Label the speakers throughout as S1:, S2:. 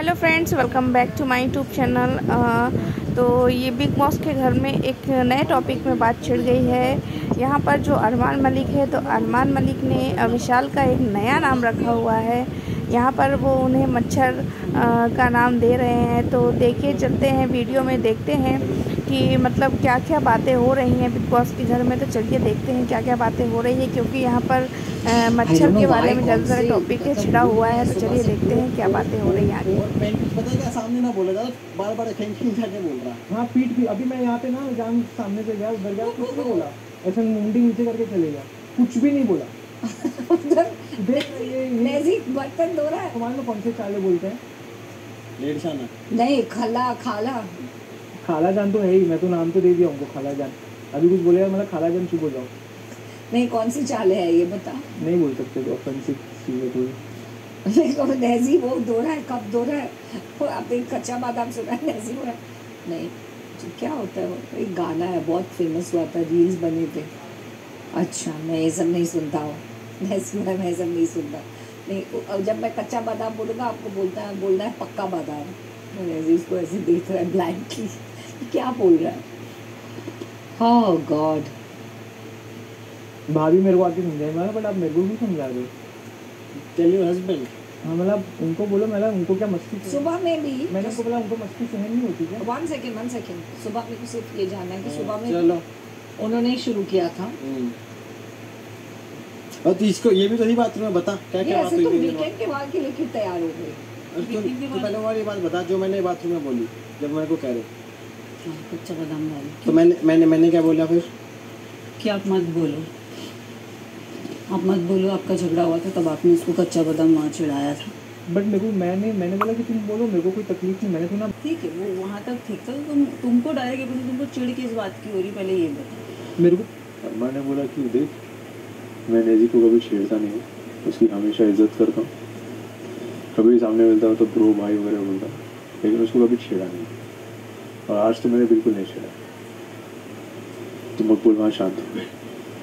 S1: Hello friends, welcome back to my YouTube channel. तो ये big boss के घर में एक नए टॉपिक में बात छिड़ गई है। यहाँ पर जो अरमान मलिक है, तो अरमान मलिक ने विशाल का एक नया नाम रखा हुआ है। यहाँ पर वो उन्हें मच्छर का नाम दे रहे हैं। तो देखिए, चलते हैं वीडियो में, देखते हैं कि मतलब क्या क्या बातें हो रही हैं बिग बॉस के घर में। तो चलिए देखते हैं क्या क्या बातें हो रही है, क्योंकि यहाँ पर मच्छर के बारे में ज़्यादा सारे टॉपिक है छिड़ा हुआ है। तो चलिए देखते हैं क्या बातें हो रही हैं आगे।
S2: पता है क्या, सामने ना बोलेगा, बार बार खिंच जाके बोल रहा। हाँ, पीठ भी। अभी मैं यहाँ पे ना जान सामने से गया, उधर गया, कुछ नहीं बोला। ऐसे मुंडी नीचे करके चले गया, कुछ भी नहीं बोला। देख ये
S3: बर्तन धो रहा है।
S2: मान लो कौन से चाले बोलते हैं, लेडशाना
S3: नहीं, खाला खाला
S2: खाला जान तो है ही। मैं तो नाम तो दे दिया उनको, खाला जान। अभी कुछ बोलेगा मतलब खाला जान चुप हो जाओ।
S3: नहीं, कौन सी चाले है ये बता।
S2: नहीं बोल सकते, तो ऑफेंसिव चीज़ है थोड़ी।
S3: नैजी वो धो रहा है, कब धो रहा है? वो आपने कच्चा बादाम सुना है? नैजी हो रहा है। नहीं, क्या होता है वो? एक गाना है, बहुत फेमस हुआ था, रील्स बने थे। अच्छा, मैं ये सब नहीं सुनता हूँ। नैजी मैं सब नहीं सुनता। नहीं, जब मैं कच्चा बादाम बोलूँगा आपको बोलना है पक्का बादाम। नैजी इसको ऐसे देख रहा है ब्लाइंडली, क्या बोल रहा है। Oh God.
S2: भाभी मेरे को आके समझाए, मैं बट आप मेरे को भी समझा रहे हो। Tell your husband. हाँ, मतलब उनको बोलो, मतलब उनको क्या मस्ती
S3: सुबह में भी
S2: मैंने उनको बोला, उनको मस्ती सहन नहीं होती क्या?
S3: One second. सुबह में तो सिर्फ ये जानना है कि सुबह में
S2: चलो
S3: उन्होंने ही शुरू किया था।
S2: और तो इसको ये भी तो सही बात तुम्हें बता, क्या क्या बात हुई?
S3: तुम वीकेंड के बाद के लिए क्यों तैयार हो गए?
S2: तो पहले वाली बात बता जो मैंने बाथरूम में बोली, जब मेरे को कह रहे
S3: कच्चा बादाम डालो।
S2: तो मैंने क्या बोला फिर
S3: कि आप मत बोलो, आपका झगड़ा हुआ था तब आपने उसको कच्चा बादाम वहाँ चिढ़ाया था।
S2: बट मेरे को मैंने बोला कि तुम बोलो, मेरे को कोई तकलीफ नहीं। मैंने तो ना,
S3: ठीक है, वो वहाँ तक ठीक था। तो तुमको डायरेक्ट तुमको चिढ़ किस बात की हो रही, पहले ये बता।
S2: मेरे को
S4: मैंने बोला कि देख, मैं नैजी को कभी छेड़ता नहीं हूँ, उसकी हमेशा इज्जत करता हूँ। कभी सामने मिलता हूँ तो ब्रो भाई वगैरह बोलता हूँ, लेकिन उसको कभी छेड़ा नहीं। और आज तो मैंने बिल्कुल नहीं छेड़ा। तो मकबूल वहाँ शांत हो गए।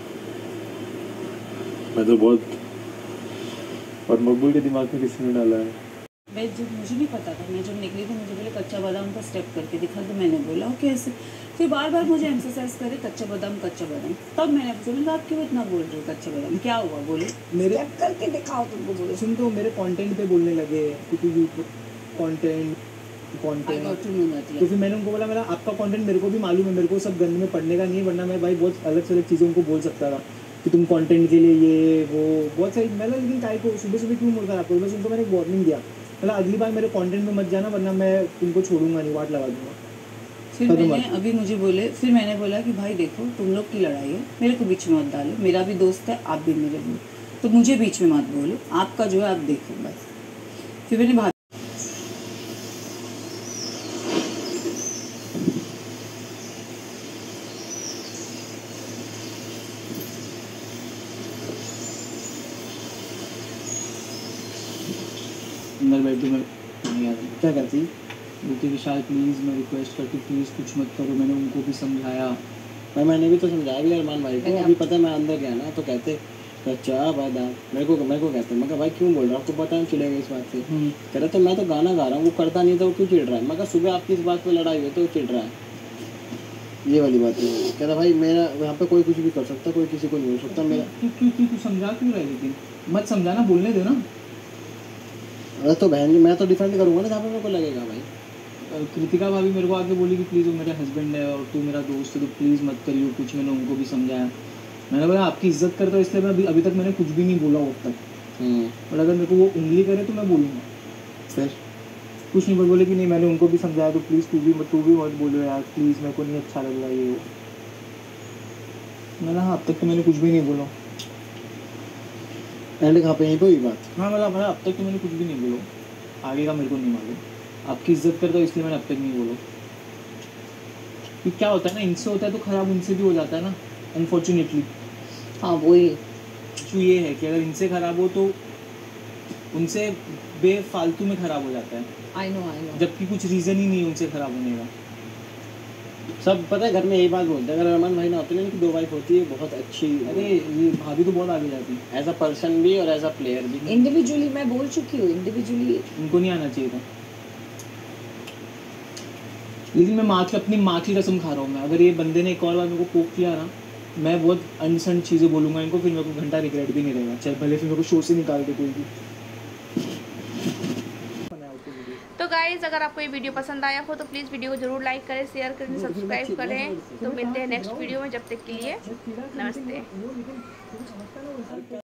S4: मैं तो बहुत, और मकबूल के दिमाग में किसी ने डाला है।
S3: मुझे नहीं पता था। मैं जब निकली थी मुझे पहले कच्चा बादाम का स्टेप करके दिखा, तो मैंने बोला ओके ऐसे। फिर बार बार मुझे एम्फसाइज करे कच्चा बादाम। तब मैंने बोला आप क्यों इतना बोल रहे हो कच्चा बादाम, क्या हुआ बोले?
S2: मेरे
S3: स्टेप करके दिखाओ तुमको। बोले
S2: सुन, तो मेरे कंटेंट पे बोलने लगे क्योंकि कंटेंट। तो फिर मैंने उनको बोला, मेरा आपका कंटेंट मेरे को भी मालूम है, मेरे को सब गंद में पढ़ने का नहीं है, वरना मैं भाई बहुत अलग से अलग चीज़ों को बोल सकता था कि तुम कंटेंट के लिए ये वो बहुत सही। मैं लेकिन काय को सुबह सुबह क्यों बोलता आपको? बस उनको मैंने एक वार्निंग दिया, मतलब अगली बार मेरे कंटेंट में मत जाना, वरना मैं तुमको छोड़ूंगा नहीं, वाट लगा दूंगा।
S3: फिर मैंने अभी मुझे बोले, फिर मैंने बोला कि भाई देखो, तुम लोग की लड़ाई है, मेरे को बीच में मत डालो। मेरा भी दोस्त है, आप भी मेरे दोस्त, तो मुझे बीच में मत बोलो। आपका जो है आप देखो बस। फिर मैंने भाभी
S2: अंदर बैठ के मैं नहीं आता क्या करती बोलती, विशाल प्लीज़ मैं रिक्वेस्ट करती, प्लीज़ कुछ मत करो। मैंने उनको भी समझाया, मैंने भी तो समझाया भी अरमान भाई को। अभी पता है मैं अंदर गया ना, तो कहते कच्चा बादाम मेरे को कहते, मैं कहा भाई क्यों बोल रहा हूँ, आपको पता है चिड़ेगा इस बात से। कह रहे तो मैं तो गाना गा रहा हूँ, वो करता नहीं था, वो क्यों चिढ़ रहा है? मैं कहा सुबह आपकी इस बात पर लड़ाई हुई तो चिढ़ रहा है, ये वाली बात है। कह रहा भाई मेरा यहाँ पे कोई कुछ भी कर सकता, कोई किसी को नहीं हो सकता। मेरा तू समझा क्यों रहा है? लेकिन मत समझाना, बोलने दो ना। अरे तो बहन, मैं तो डिफेंड करूँगा ना जहाँ पे मेरे को लगेगा। भाई कृतिका भाभी मेरे को आके बोली कि प्लीज़ वो मेरा हस्बैंड है और तू मेरा दोस्त है, तो प्लीज़ मत करियो कुछ। मैंने उनको भी समझाया, मैंने बोला आपकी इज्जत करता हूँ, इसलिए मैं अभी तक मैंने कुछ भी नहीं बोला अब तक। और अगर मेरे को वो उंगली करे तो मैं बोलूँगा। फिर कुछ नहीं बोले कि नहीं, मैंने उनको भी समझाया, तो प्लीज़ तू भी मत बोलो यार, प्लीज़ मेरे को नहीं अच्छा लग रहा ये। मैंने हाँ, अब तक तो मैंने कुछ भी नहीं बोला। एंड कहाँ पे यहीं पे हुई बात? हाँ, मतलब अब तक तो मैंने कुछ भी नहीं बोला, आगे का मेरे को नहीं मालूम। आपकी इज्जत करता हूँ इसलिए मैंने अब तक नहीं बोला। कि क्या होता है ना, इनसे होता है तो ख़राब उनसे भी हो जाता है ना, अनफॉर्चुनेटली।
S3: हाँ वही
S2: इशू ये है कि अगर इनसे ख़राब हो तो उनसे बेफालतू में ख़राब हो जाता है।
S3: आई नो
S2: जबकि कुछ रीज़न ही नहीं है उनसे ख़राब होने का। सब पता है घर में यही बात बोलते हैं, अगर अरमान भाई ना होते ना कि 2 वाइफ होती है बहुत अच्छी। अरे ये भाभी तो बहुत आगे जाती है, एज अ पर्सन भी और एज अ प्लेयर भी।
S3: इंडिविजुअली मैं बोल चुकी हूँ, इंडिविजुअली
S2: उनको नहीं आना चाहिए था। लेकिन मैं अपनी माँ की कसम खा रहा हूँ मैं, अगर ये बंदे ने एक और बार मेरे को पोक किया ना, मैं बहुत अनसंड चीज़ें बोलूँगा इनको, फिर मेरे को घंटा रिग्रेट भी नहीं रहेगा, चाहे भले फिर मेरे को शो से निकाल दे कोई भी।
S1: तो गाइज़ अगर आपको ये वीडियो पसंद आया हो तो प्लीज़ वीडियो को जरूर लाइक करें, शेयर करें, सब्सक्राइब करें। तो मिलते हैं नेक्स्ट वीडियो में, जब तक के लिए नमस्ते।